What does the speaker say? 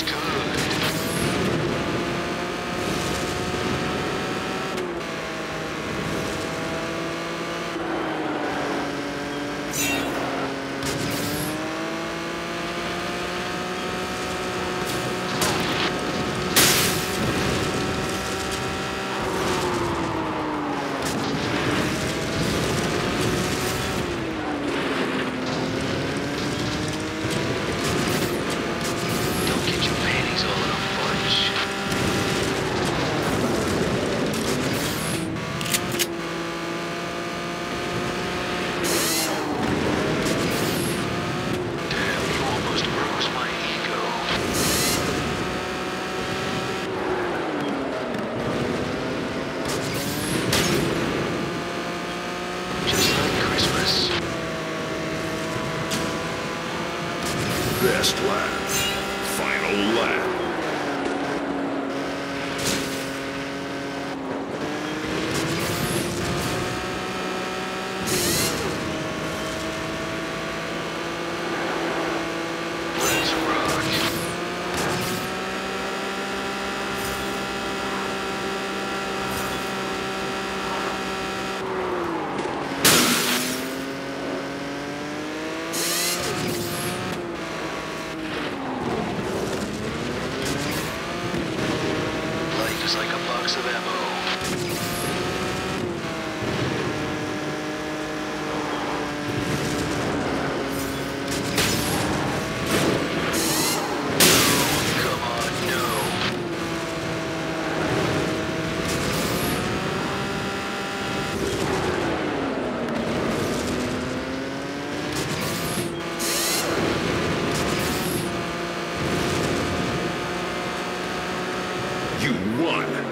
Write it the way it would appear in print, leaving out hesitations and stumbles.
Sounds good. Don't get your panties all in a bunch. Damn, you almost bruised my ego. Just like Christmas. Best lap. Final lap. Let's rock. Life is like a box of ammo. Come on, no. You won.